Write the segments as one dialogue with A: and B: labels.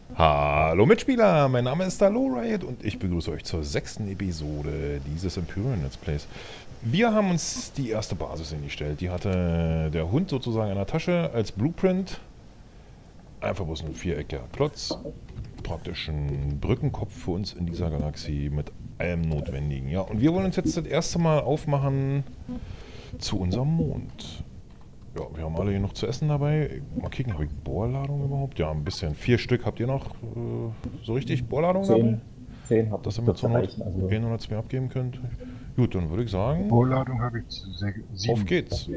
A: Hallo Mitspieler, mein Name ist Riot und ich begrüße euch zur 6. Episode dieses Empyrean Let's Plays. Wir haben uns die erste Basis hingestellt. Die hatte der Hund sozusagen in der Tasche als Blueprint. Einfach bloß ein viereckiger Klotz. Praktisch ein Brückenkopf für uns in dieser Galaxie mit allem Notwendigen. Ja, und wir wollen uns jetzt das erste Mal aufmachen zu unserem Mond. Ja, wir haben alle hier noch zu essen dabei. Mal kicken, habe ich Bohrladung überhaupt? Ja, ein bisschen. 4 Stück habt ihr noch so richtig Bohrladung dabei?
B: 10 habe
A: Dass
B: ich
A: ihr mir
B: dürfte
A: zur Not
B: reichen. Also
A: 1 oder 2 abgeben könnt. Gut, dann würde ich sagen,
C: Vorladung habe ich 7.
A: auf geht's.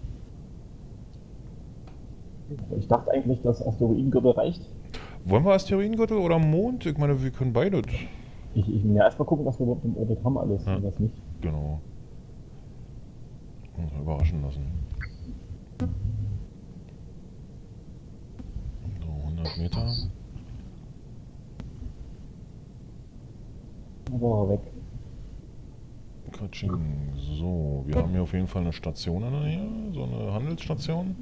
B: ich dachte eigentlich, dass Asteroidengürtel reicht.
A: Wollen wir Asteroidengürtel oder Mond? Ich meine, wir können beide.
B: Ich will ja erstmal gucken, was wir überhaupt im Orbit haben alles
A: Ja.
B: und was nicht.
A: Genau. Uns überraschen lassen. So, 100 Meter.
B: Aber weg.
A: Katsching. So, wir haben hier auf jeden Fall eine Station in der Nähe. So eine Handelsstation.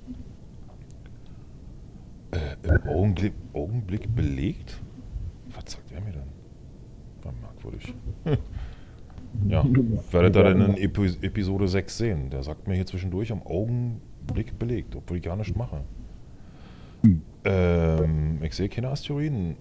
A: Im Augenblick belegt? Was sagt er mir denn? War merkwürdig. Ja, werdet ihr dann in Episode 6 sehen. Der sagt mir hier zwischendurch am Augenblick belegt, obwohl ich gar nicht mache. Ich sehe keine Asteroiden.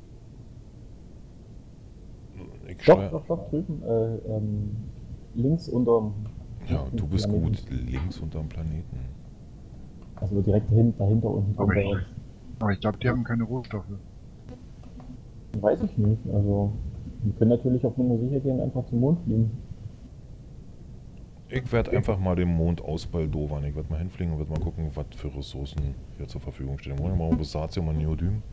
B: Doch, drüben. Links unterm.
A: Ja, du bist
B: Planeten.
A: gut. Links unterm Planeten.
B: Also direkt dahinter unten.
C: Aber ich glaube, die haben keine Rohstoffe.
B: Weiß ich nicht. Also, wir können natürlich auf Nummer sicher gehen und einfach zum Mond fliegen.
A: Ich werde einfach mal den Mond ausbaldowern. Ich werde mal hinfliegen und werde mal gucken, was für Ressourcen hier zur Verfügung stehen. Wir brauchen Besatzung und Neodym.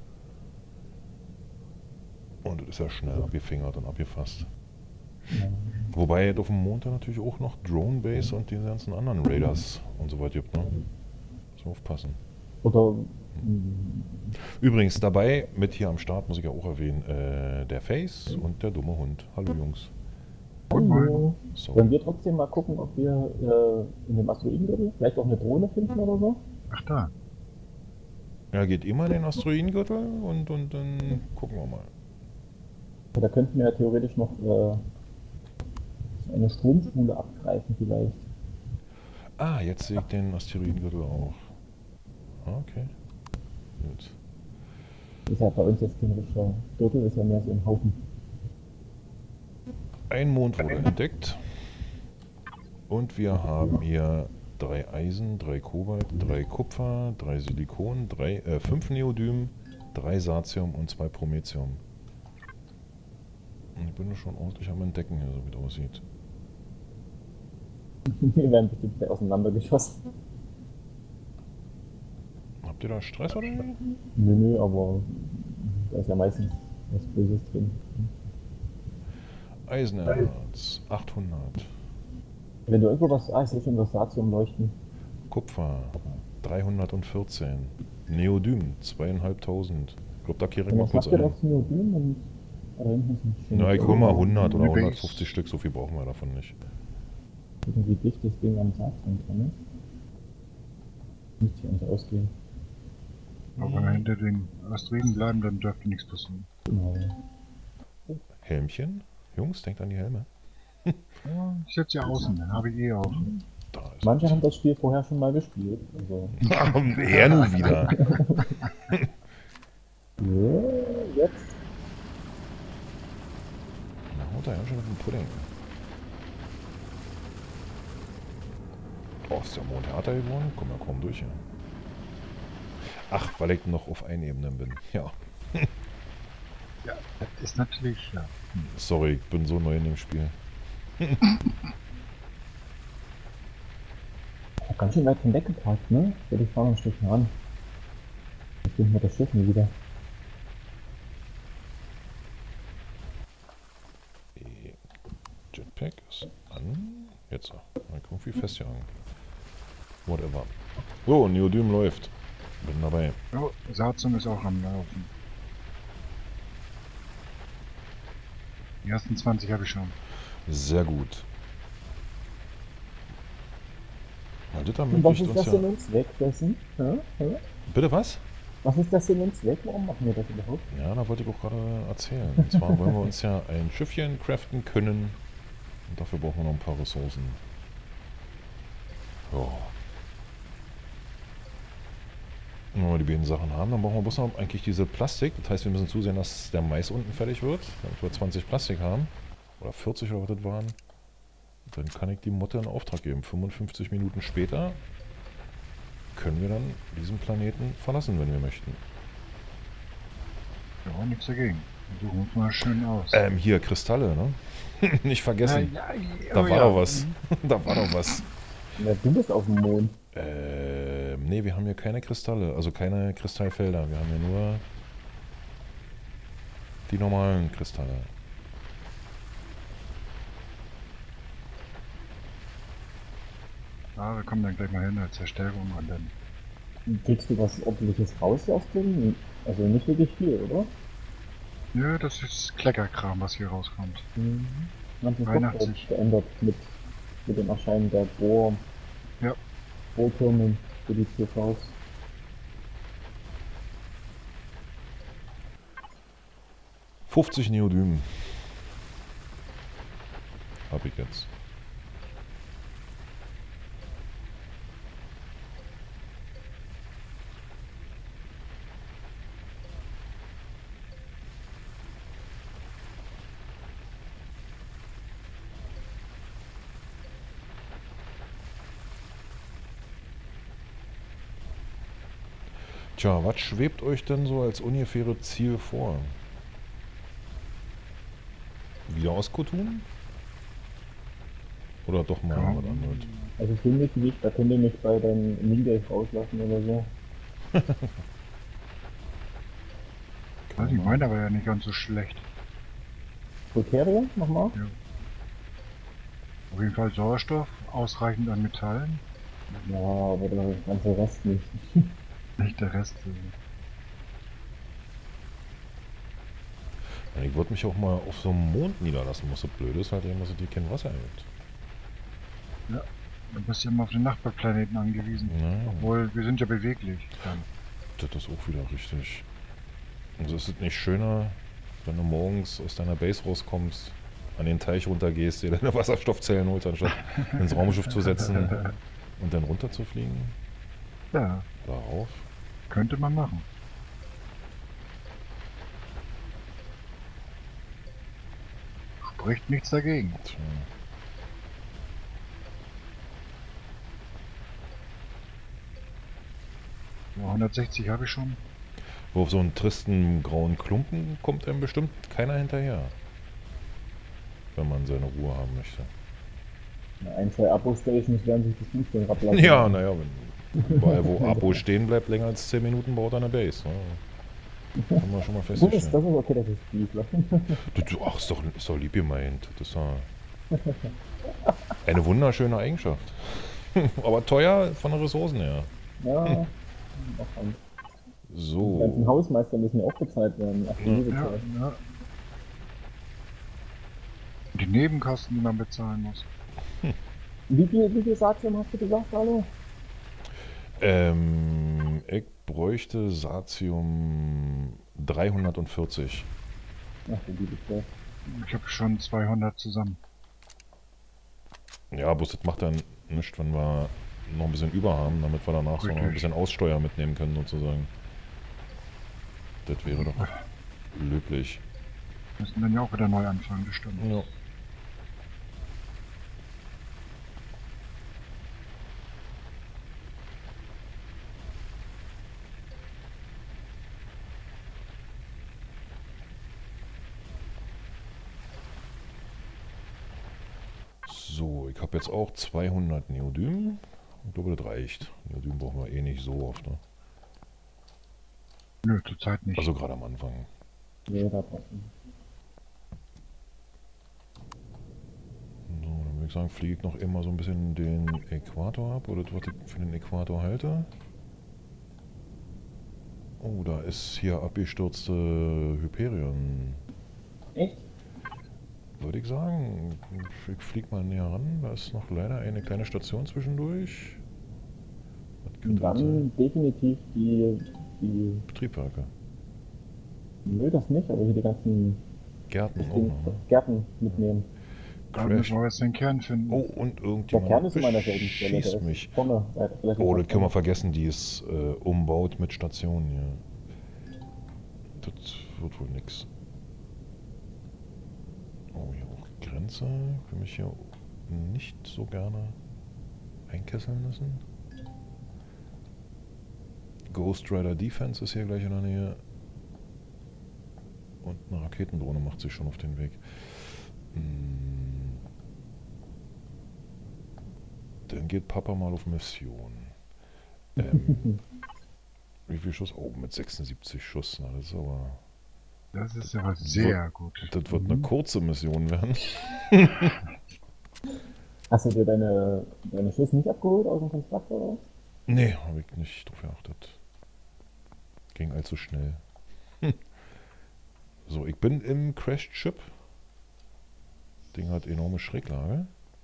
A: Und das ist ja schnell abgefingert und abgefasst.
B: Ja.
A: Wobei es auf dem Mond dann natürlich auch noch Drone Base und diese ganzen anderen Raiders und so weiter gibt, ne? Muss man aufpassen.
B: Oder.
A: Übrigens dabei, mit hier am Start, muss ich ja auch erwähnen, der Face und der dumme Hund. Hallo Jungs.
B: Hallo.
A: So.
B: Wollen wir trotzdem mal gucken, ob wir in dem Asteroidengürtel vielleicht auch eine Drohne finden oder so?
C: Ach da.
A: Ja, geht immer in den Asteroidengürtel und dann gucken wir mal.
B: Ja, da könnten wir ja theoretisch noch eine Stromspule abgreifen vielleicht.
A: Ah, jetzt sehe ich den Asteroidengürtel auch. Ah, okay. Gut.
B: Ist ja bei uns jetzt kein richtiger Gürtel, ist ja mehr so ein Haufen.
A: Ein Mond wurde entdeckt. Und wir haben hier 3 Eisen, 3 Kobalt, 3 Kupfer, 3 Silikon, 5 Neodym, 3 Satium und 2 Promethium. Ich bin schon ordentlich am Entdecken hier, so wie es aussieht.
B: Wir werden bestimmt auseinandergeschossen.
A: Habt ihr da Stress oder?
B: Nö, aber da ist ja meistens was Böses drin.
A: Eisenerz, 800.
B: Wenn du irgendwo was, ich sehe schon das Satium leuchten.
A: Kupfer, 314. Neodym, 2500. Ich glaube, da kehre ich
B: Und
A: mal
B: was
A: kurz
B: macht ihr
A: ein.
B: doch Neodym und da hinten ist ein schönes
A: Na, ich hol mal 100 oder
C: Base.
A: 150 Stück, so viel brauchen wir davon nicht.
B: irgendwie dichtes Ding am Satium dran ist. Müsste ich eigentlich ausgehen.
C: Aber wenn wir hinter den Asteroiden bleiben, dann dürfte nichts passieren.
B: Genau.
A: Helmchen? Jungs, denkt an die Helme.
C: Ja, ich setze ja außen, dann habe ich eh auch.
A: Da ist
B: Manche haben das Spiel vorher schon mal gespielt. Also,
A: er nun wieder.
B: ja, jetzt.
A: Na, haut er ja schon mit dem Pudding. Oh, ist der Mond härter geworden? Komm ja kaum durch hier. Ach, weil ich noch auf Einebenen bin. Ja.
C: Ja, das ist natürlich, ja.
A: Sorry, ich bin so neu in dem Spiel.
B: Ganz schön weit von weg geparkt, ne? Ich würde fahren ein Stückchen ran. Jetzt finden wir das Schiff nie wieder.
A: Jetpack ist an. Jetzt. Mal gucken, wie fest hier an. Whatever. So, Neodym läuft. Bin dabei.
C: Oh, Satium ist auch am Laufen. Die ersten 20 habe ich schon.
A: Sehr gut. Ja, das
B: Und was
A: ermöglicht
B: ist
A: uns
B: das
A: ja...
B: denn uns wegfressen? Ja? Ja?
A: Bitte was?
B: Was ist das Sinn und Zweck? Warum machen wir das überhaupt?
A: Ja, da wollte ich auch gerade erzählen. Und zwar wollen wir uns ja ein Schiffchen craften können. Und dafür brauchen wir noch ein paar Ressourcen. Ja. Und wenn wir die beiden Sachen haben, dann brauchen wir bloß noch eigentlich diese Plastik. Das heißt, wir müssen zusehen, dass der Mais unten fertig wird. Damit wir 20 Plastik haben. Oder 40 oder was das waren. Dann kann ich die Motte in Auftrag geben. 55 Minuten später können wir dann diesen Planeten verlassen, wenn wir möchten.
C: Ja, nichts dagegen. Wir suchen uns mal schön aus.
A: Hier, Kristalle, ne? Nicht vergessen.
C: Ja,
A: Da
C: oh
A: war
C: ja.
A: doch was. Da war doch was.
B: Ja, du bist auf dem Mond.
A: Nee, wir haben hier keine Kristalle, also keine Kristallfelder. Wir haben hier nur die normalen Kristalle.
C: Ja, wir kommen dann gleich mal hin als Verstärkung und dann.
B: Kriegst du was Ordentliches raus aus dem? Also nicht wirklich viel, oder?
C: Ja, das ist Kleckerkram, was hier rauskommt.
B: Mhm. Haben sich
C: Weihnachts-
B: doch geändert mit dem Erscheinen der
C: Ja.
B: Bohrtürme für die CVs.
A: $50 Neodym. Hab ich jetzt. Tja, was schwebt euch denn so als ungefähre Ziel vor? Wieder aus Kotun? Oder doch mal
C: Ja.
A: was anderes?
B: Also für mich nicht, da könnt ihr mich bei den Mingles rauslassen oder so.
C: Ja, die meinen aber ja nicht ganz so schlecht.
B: Kriterien nochmal?
C: Auf jeden Fall Sauerstoff, ausreichend an Metallen,
B: Ja, aber der ganze Rest nicht.
C: nicht der Rest.
A: Ja, ich würde mich auch mal auf so einem Mond niederlassen, was so blöd ist, halt eben, dass es hier kein Wasser gibt.
C: Du bist ja immer auf den Nachbarplaneten angewiesen.
A: Ja,
C: Obwohl, wir sind ja beweglich. Dann.
A: das ist auch wieder richtig. Also ist es nicht schöner, wenn du morgens aus deiner Base rauskommst, an den Teich runtergehst, dir deine Wasserstoffzellen holst, anstatt ins Raumschiff zu setzen und dann runter zu fliegen?
C: Ja,
A: Darauf?
C: könnte man machen. Spricht nichts dagegen.
A: Tja.
C: Ja, 160 habe ich schon.
A: Wo auf so einen tristen grauen Klumpen kommt einem bestimmt keiner hinterher. Wenn man seine Ruhe haben möchte.
B: Ein, zwei Abo-Stations werden sich das nicht den ablassen.
A: Ja, naja, wenn überall wo Abo stehen bleibt, länger als 10 Minuten baut er eine Base. Ne? Kann man schon mal
B: Das ist
A: feststellen.
B: okay, das ist Spießler.
A: Ach, ist doch lieb gemeint. Das ist doch eine wunderschöne Eigenschaft. Aber teuer von den Ressourcen her.
B: Ja, auch an. Die ganzen
A: So.
B: Hausmeister müssen ja auch bezahlt werden. Ach, die
A: Ja.
C: Ja,
B: bezahlt.
C: ja. Die Nebenkosten, die man bezahlen muss.
B: Wie viel Satium hast du gesagt, hallo?
A: Ich bräuchte Satium 340.
B: Ach, du liebe Zeit.
C: Ich habe schon 200 zusammen.
A: Ja, bloß das macht dann nichts, wenn wir noch ein bisschen über haben, damit wir danach so noch ein
C: Richtig.
A: bisschen Aussteuer mitnehmen können, sozusagen. Das wäre doch löblich.
C: Müssen dann ja auch wieder neu anfangen, das stimmt.
A: Ja. So, ich habe jetzt auch 200 Neodym. Ich glaube, das reicht. Neodym brauchen wir eh nicht so oft. Ne?
C: Nö, zurzeit nicht.
A: Also gerade am Anfang.
B: Nee, da passt nicht.
A: So, dann würde ich sagen, fliege ich noch immer so ein bisschen den Äquator ab. Oder was ich für den Äquator halte. Oh, da ist hier abgestürzte Hyperion.
B: Echt?
A: Würde ich sagen. Ich fliege mal näher ran. Da ist noch leider eine kleine Station zwischendurch. Was könnte das sein?
B: Dann definitiv die die...
A: Triebwerke.
B: Nö, das nicht, aber hier die ganzen
A: Gärten auch
B: den
A: noch. Ne?
B: Gärten mitnehmen.
C: Da
A: Crash.
C: müssen wir jetzt den Kern finden.
A: Oh, und
B: Der
A: irgendjemand
B: Kern ist immer an derselben Stelle, der
A: schießt
B: ist
A: mich.
B: vorne. Vielleicht
A: Oh,
B: noch
A: das können wir
B: vorne.
A: vergessen, die ist umbaut mit Stationen hier. Das wird wohl nix. Oh, hier auch Grenze. Ich will mich hier nicht so gerne einkesseln lassen. Ghost Rider Defense ist hier gleich in der Nähe. Und eine Raketendrohne macht sich schon auf den Weg. Dann geht Papa mal auf Mission. Wie viel Schuss? Oh, mit 76 Schuss. Na,
C: Das ist aber sehr gut.
A: das wird eine kurze Mission werden.
B: Hast du dir deine Schuss nicht abgeholt aus dem Konstrukt oder was?
A: Nee, habe ich nicht drauf geachtet. Ging allzu schnell. So, ich bin im Crash-Chip. Ding hat enorme Schräglage.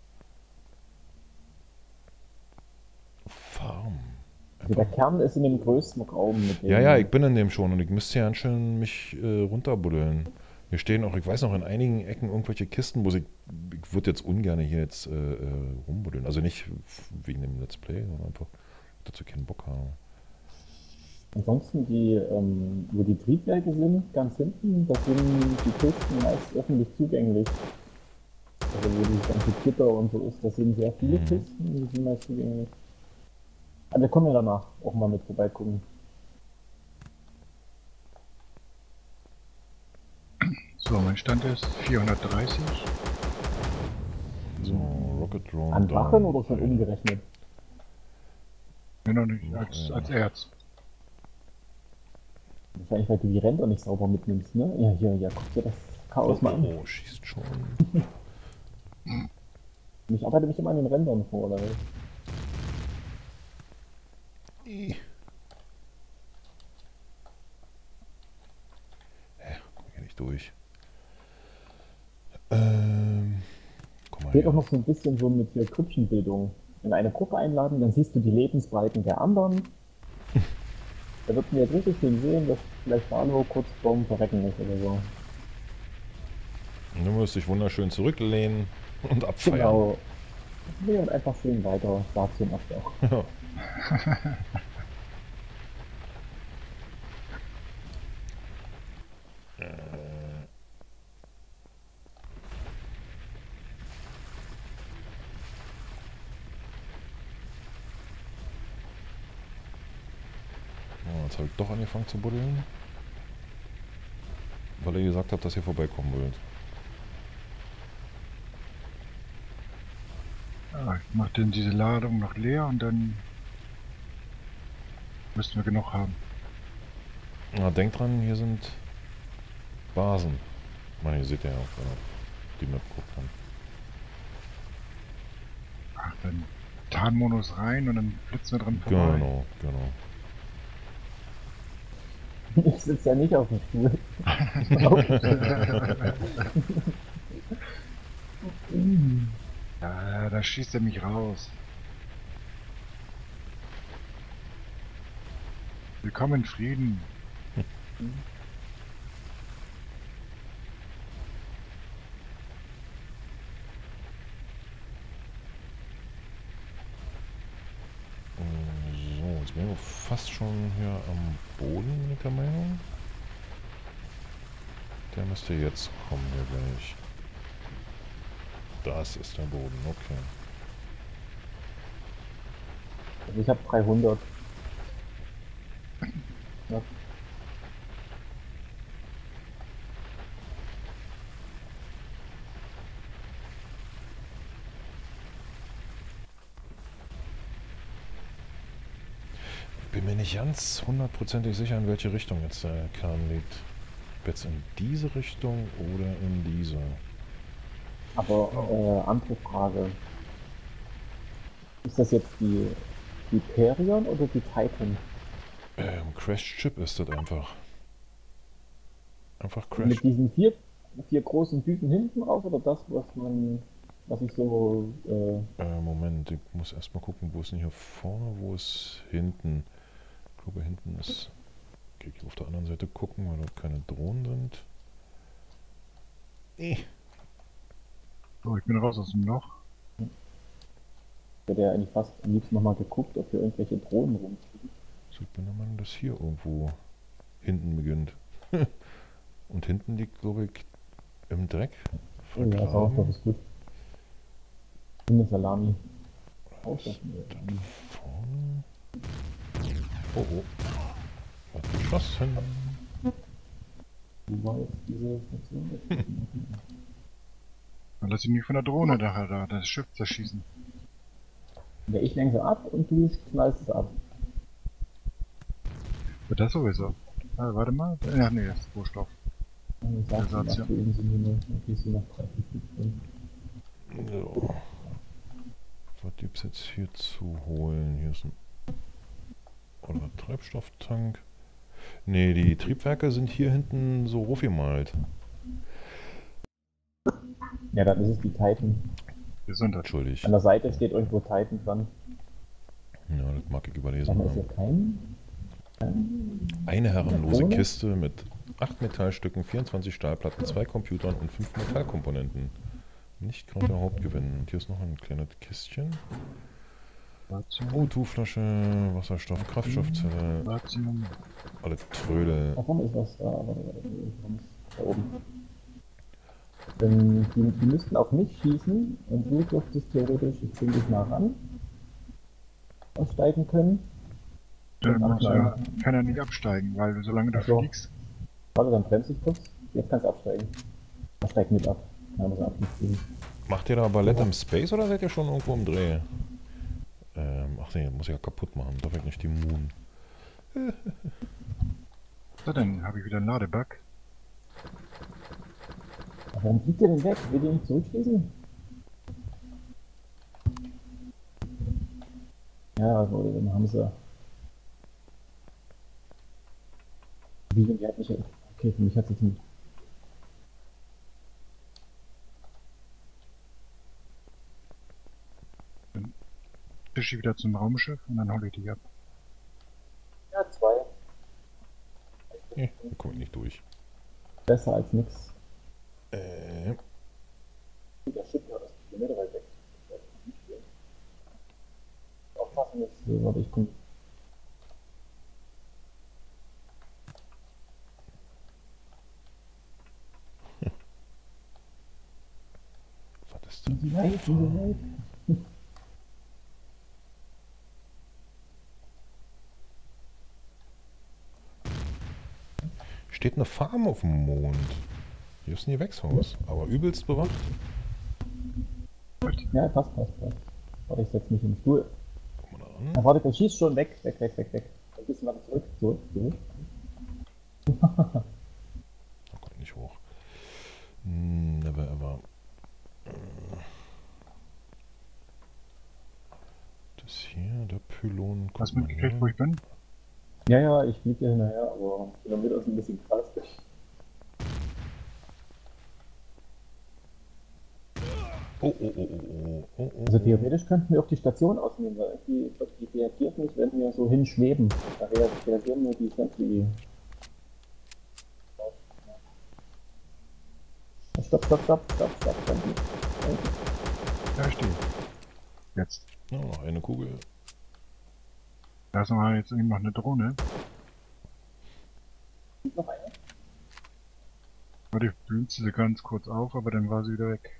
A: Farm.
B: Also der Kern ist in dem größten Raum mit dem.
A: Ja, ich bin in dem schon und ich müsste ja ganz schön mich runterbuddeln. Hier stehen auch, ich weiß noch, in einigen Ecken irgendwelche Kisten, wo ich würde jetzt ungern hier jetzt rumbuddeln. Also nicht wegen dem Let's Play, sondern einfach dazu keinen Bock habe.
B: Ansonsten die, wo die Triebwerke sind, ganz hinten, das sind die Kisten meist öffentlich zugänglich. Also wo dieses ganze Gitter und so ist, das sind sehr viele Kisten, die sind meist zugänglich. Aber wir kommen ja danach auch mal mit vorbeigucken.
C: So, mein Stand ist 430.
A: So, Rocket Drone.
B: An Wachen
A: down.
B: oder schon umgerechnet?
C: Nee, noch nicht,
A: Noch
C: als Erz.
B: Wahrscheinlich, weil du die Ränder nicht sauber mitnimmst, ne? Ja, guck dir das Chaos mal an.
A: Oh, schießt schon.
B: Ich arbeite mich immer an den Rändern vor, oder?
A: Komm hier nicht durch. Guck mal
B: Geht
A: hier.
B: auch noch so ein bisschen so mit hier Grüppchenbildung. In eine Gruppe einladen, dann siehst du die Lebensbreiten der anderen. Da wird mir jetzt richtig schön sehen, dass vielleicht Valo kurz vorm Verrecken ist oder so.
A: Du musst dich wunderschön zurücklehnen und abfeiern.
B: Genau. Nee, und einfach schön weiter Stationsabschau.
A: Ja. Jetzt habe ich doch angefangen zu buddeln. Weil ihr gesagt habt, dass ihr vorbeikommen wollt.
C: Ja, ich mache dann diese Ladung noch leer und dann müssten wir genug haben.
A: Na, denkt dran, hier sind Basen. Man, ihr seht ja auch, wenn ihr die Map guckt dann.
C: Ach, dann Tarnmodus rein und dann flitzen wir dran vorbei.
A: Genau, genau.
B: Ich sitze ja nicht auf dem Stuhl.
C: Ja, da schießt er mich raus. Willkommen in Frieden.
A: So, jetzt bin ich fast schon hier am Boden mit der Meinung. Der müsste jetzt kommen hier gleich. Das ist der Boden, okay.
B: Also ich habe 300. Ja.
A: Ich bin mir nicht ganz hundertprozentig sicher, in welche Richtung jetzt der Kern liegt. Ob jetzt in diese Richtung oder in diese.
B: Aber andere Frage. Ist das jetzt die Hyperion oder die Titan?
A: Crash Chip ist das einfach. Einfach Crash.
B: Mit diesen vier großen Düsen hinten raus oder das, was ich so.
A: Moment, ich muss erstmal gucken, wo ist denn hier vorne, wo ist hinten. Ich glaube, hinten ist ich auf der anderen Seite gucken, weil dort keine Drohnen sind.
C: So, ich bin raus aus dem Loch.
B: Ich hätte ja eigentlich fast am liebsten nochmal geguckt, ob hier irgendwelche Drohnen rumfliegen.
A: Sieht man, wenn man das hier irgendwo hinten beginnt. Und hinten liegt, glaube ich, im Dreck.
B: Oh ja, Sauerstoff ist gut. Eine Salami.
A: Vorne. Oh oh. Hat geschossen.
B: Wo war jetzt diese Station?
C: Dann lass ich mich von der Drohne da das Schiff zerschießen.
B: Ja, ich lenke ab und du knallst es ab.
C: Wird das sowieso? Ah, warte mal. Ja, nee, das ist Rohstoff.
B: Und dann
C: Ersatz,
B: sagst
C: ja.
B: du, eben sind nur, okay, sind noch 30 Stück drin.
A: So. Was gibt's jetzt hier zu holen? Hier ist ein oder Treibstofftank. Ne, die Triebwerke sind hier hinten so aufgemalt.
B: Ja, dann ist es die Titan.
C: Gesundheit.
A: Entschuldigt.
B: An der Seite steht irgendwo Titan dran.
A: Ja, das mag ich überlesen
B: Dann ist hier
A: haben. Eine herrenlose
B: Drohne?
A: Kiste mit 8 Metallstücken, 24 Stahlplatten, 2 Computern und 5 Metallkomponenten. Nicht gerade der Hauptgewinn. Und hier ist noch ein kleines Kistchen. O2-Flasche, Wasserstoff, Kraftstoffzelle,
C: Lithium.
A: alle Trödel.
B: Da vorne ist was da, warte, warum ist da oben? Die müssten auf mich schießen und du dürftest theoretisch ziemlich nah ran aussteigen können.
C: Dann
B: Ach,
C: kann er nicht absteigen, weil solange du
B: Ach so.
C: fliegst,
B: Warte, dann bremse ich kurz. Jetzt kannst du absteigen. Er steigt mit ab. Dann muss er abfliegen.
A: Macht ihr da Ballett im Space oder seid ihr schon irgendwo im Dreh? Ach nee, muss ich ja kaputt machen. Darf ich nicht die Moon.
C: so, dann habe ich wieder einen Ladebug.
B: Warum fliegt der denn weg? Will der nicht zurückschließen? Ja, also, dann haben sie. Wie, die hat mich. Okay, für mich hat sie nicht.
C: Fisch ich wieder zum Raumschiff und dann hole ich dich ab.
B: Ja, 2.
A: Nee, da komme ich nicht durch.
B: Besser als nix.
A: Äh,
B: Der Schiff ja, das ist Kilometer weit weg. Aufpassen jetzt. So, warte, ich komm.
A: was ist
B: Sind sie weit? Sind sie weit?
A: Steht eine Farm auf dem Mond. Hier ist ein Gewächshaus, aber übelst bewacht.
B: Ja, passt. Warte, ich setz mich im Stuhl.
A: Guck mal da an.
B: Na, warte, der schießt schon weg. Ein bisschen weiter zurück.
A: Oh Gott, nicht hoch. Never ever. Das hier, der Pylon.
C: Hast du mitgekriegt, wo ich bin?
B: Ja, ich fliege hier hinterher, aber Kilometer ist ein bisschen krass.
A: Oh.
B: Also theoretisch könnten wir auch die Station ausnehmen, weil die reagiert nicht, wenn wir so hinschweben. Da reagieren nur die Sentry. Stopp, Sentry.
C: Ja, ich stehe. Jetzt.
A: Ja, noch eine Kugel.
C: Da ist noch jetzt eben noch eine Drohne.
B: Noch eine?
C: Warte, ich blitze sie ganz kurz auf, aber dann war sie wieder weg.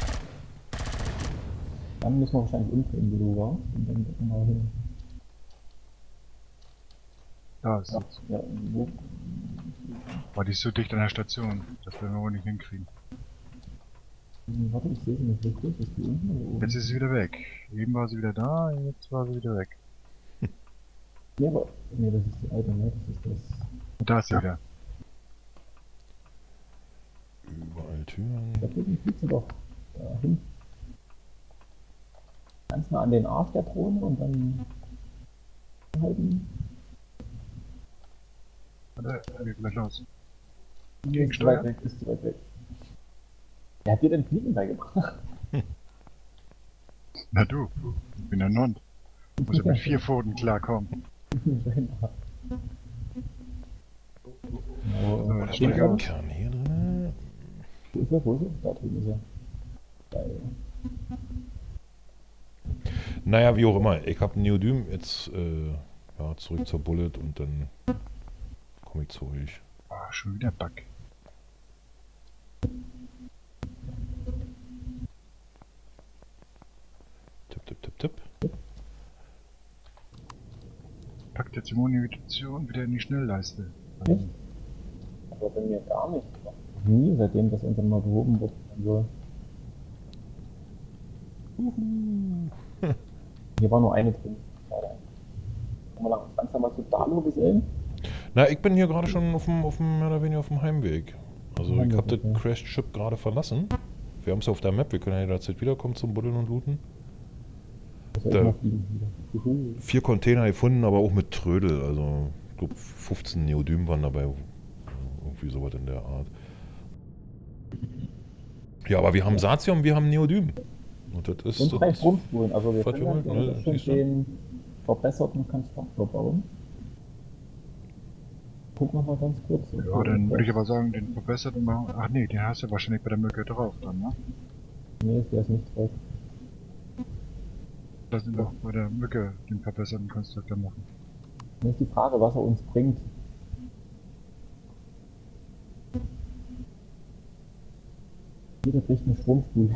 B: Dann müssen wir wahrscheinlich umdrehen, wo du warst. Und dann gucken wir mal hin.
C: Da ist sie.
B: Ja, wo?
C: Aber die ist so dicht an der Station. Das werden wir wohl nicht hinkriegen.
B: Warte, ich sehe sie nicht richtig. Ist die unten oder oben?
C: Jetzt ist sie wieder weg. Eben war sie wieder da, jetzt war sie wieder weg.
B: Nee, aber. Nee, das ist die alte, ne? Das ist das.
C: Und da ist sie wieder.
A: Überall Türen.
B: Da drüben fliegt sie doch. Dahin. Ganz nah an den Arsch der Drohne und dann. halten.
C: Warte, geht gleich los.
B: Ist
C: Gegensteuer.
B: zu weit weg. Wer hat dir denn Fliegen beigebracht?
C: Na du, ich bin ein Nond. Muss ja mit 4 Pfoten klarkommen.
B: Genau.
C: Ja,
A: Das
C: steht
A: ist der
C: aus.
A: Kern hier drin.
B: Wo ist er? Wo ist er? Da drüben ist er. Geil.
A: Naja, wie auch immer. Ich habe Neodym jetzt ja, zurück zur Bullet und dann komme ich zu euch.
C: Ah, schon wieder Bug.
A: Tipp, tipp, tipp, tipp.
C: Packt jetzt die Munition wieder in die Schnellleiste.
B: Echt? Aber bei mir gar nicht. Nie, seitdem das irgendwann mal behoben wird. Also, hier war nur eine drin. Schade. Können wir langsam mal zu Dalo gesellen?
A: Na, ich bin hier gerade schon auf dem mehr oder weniger auf dem Heimweg. Also ich
B: Heimweg,
A: habe
B: okay.
A: das Crashed Ship gerade verlassen. Wir haben es auf der Map, wir können ja jederzeit wiederkommen zum Buddeln und Looten.
B: Das soll
A: Da-
B: ich mal fliegen wieder. Juhu.
A: 4 Container gefunden, aber auch mit Trödel. Also ich glaube 15 Neodym waren dabei. Irgendwie sowas in der Art. Ja, aber wir haben Satium, wir haben Neodym. Und das ist...
B: Und 3
A: das-
B: Stromspulen. Also wir
A: was
B: können
A: wir
B: dann
A: wollen, ne?
B: schon
A: Siehst du?
B: den verbesserten Konstruktor bauen. Gucken wir mal ganz kurz.
C: Ja, dann würde ich aber sagen, den verbesserten machen. Ach nee, den hast du wahrscheinlich bei der Mücke drauf dann, ne?
B: Nee, der ist nicht drauf.
C: Lass ihn doch bei der Mücke den verbesserten Konstruktor machen.
B: Dann ist die Frage, was er uns bringt. Jeder kriegt eine Stromspule.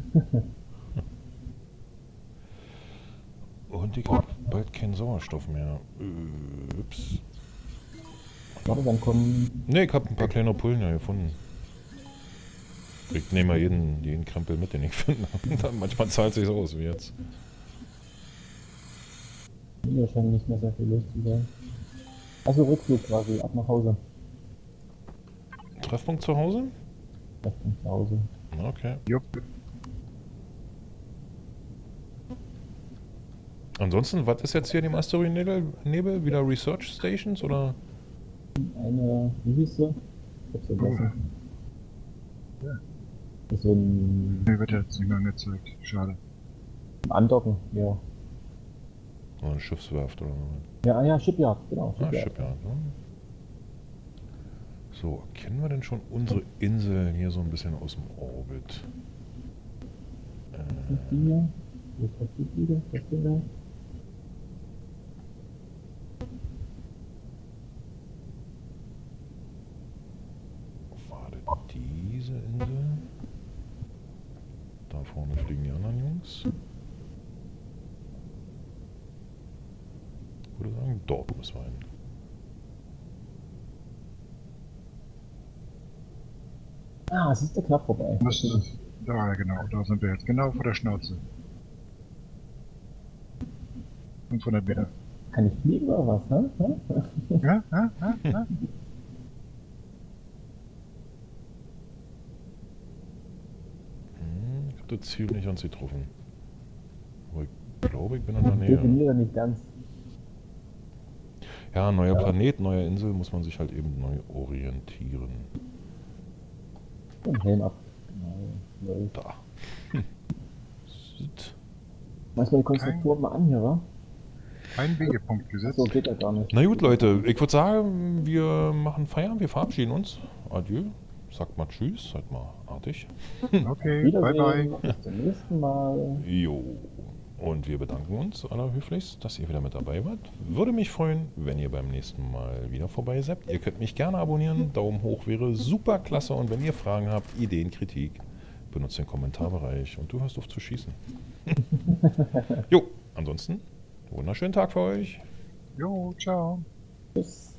A: Und ich habe bald keinen Sauerstoff mehr. Ups.
B: Warte, dann kommen.
A: Ne, ich habe ein paar kleine Pullen ja gefunden. Ich nehme mal jeden Krempel mit, den ich finde. Manchmal zahlt es sich aus, wie jetzt.
B: Hier scheint nicht mehr sehr viel los zu sein. Also Rückflug quasi, ab nach Hause.
A: Treffpunkt zu Hause?
B: Treffpunkt zu Hause.
A: Okay.
C: Jupp.
A: Ansonsten, was ist jetzt hier in dem Asteroidennebel? Wieder Research Stations oder?
B: Eine, wie hieß sie? Ich hab's vergessen.
C: Ja.
B: Das ist so ein
C: Mir wird jetzt nicht mehr angezeigt. Schade.
B: Andocken, ja.
A: Oh, eine Schiffswerft oder was?
B: Ja, ja, Shipyard, genau.
A: Ah, Shipyard. Ne? So, kennen wir denn schon unsere Insel hier so ein bisschen aus dem Orbit?
B: Nicht die hier. Wo ist das die wieder? Das Ding da?
A: War das diese Insel? Da vorne fliegen die anderen Jungs. Ich würde sagen, dort müssen wir hin.
B: Ah, es ist der knapp vorbei.
C: Da, genau, da sind wir jetzt. Genau vor der Schnauze. 500 Meter.
B: Kann ich fliegen oder was? Hä?
C: Ja?
A: Ich habe das Ziel nicht ganz getroffen. Aber ich glaube, ich bin in der Nähe.
B: Definiere nicht ganz.
A: Ja, neuer Planet, neue Insel, muss man sich halt eben neu orientieren.
B: Den Helm ab. Genau. läuft.
A: Da. Sit.
B: Mach mal die Konstruktoren mal an hier, wa?
C: Ein Wegepunkt gesetzt.
B: So geht er gar nicht.
A: Na gut, Leute, ich würde sagen, wir machen Feierabend, wir verabschieden uns. Adieu. Sagt mal Tschüss, seid mal artig.
C: Okay, bye
B: Wiedersehen.
C: bye.
B: Bis zum nächsten Mal.
A: Jo. Und wir bedanken uns allerhöflichst, dass ihr wieder mit dabei wart. Würde mich freuen, wenn ihr beim nächsten Mal wieder vorbei seid. Ihr könnt mich gerne abonnieren. Daumen hoch wäre super klasse. Und wenn ihr Fragen habt, Ideen, Kritik, benutzt den Kommentarbereich. Und du hörst auf zu schießen. Jo, ansonsten, wunderschönen Tag für euch.
C: Jo, ciao.
B: Tschüss.